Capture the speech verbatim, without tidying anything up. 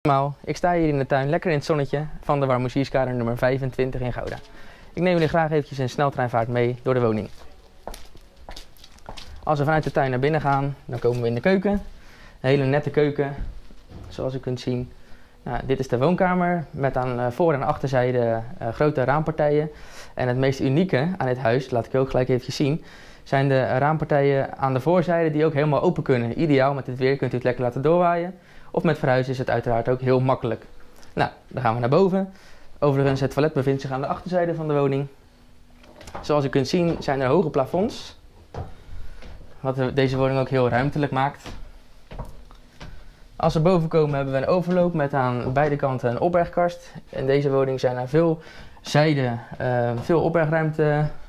Normaal, ik sta hier in de tuin lekker in het zonnetje van de Warmoezierskade nummer vijfentwintig in Gouda. Ik neem jullie graag eventjes in sneltreinvaart mee door de woning. Als we vanuit de tuin naar binnen gaan, dan komen we in de keuken. Een hele nette keuken, zoals u kunt zien. Nou, dit is de woonkamer met aan voor- en achterzijde uh, grote raampartijen. En het meest unieke aan dit huis, laat ik je ook gelijk even zien, zijn de raampartijen aan de voorzijde die ook helemaal open kunnen. Ideaal, met dit weer kunt u het lekker laten doorwaaien. Of met verhuizen is het uiteraard ook heel makkelijk. Nou, dan gaan we naar boven. Overigens, het toilet bevindt zich aan de achterzijde van de woning. Zoals u kunt zien zijn er hoge plafonds. Wat deze woning ook heel ruimtelijk maakt. Als we boven komen hebben we een overloop met aan beide kanten een opbergkast. In deze woning zijn er veel zijden, uh, veel opbergruimte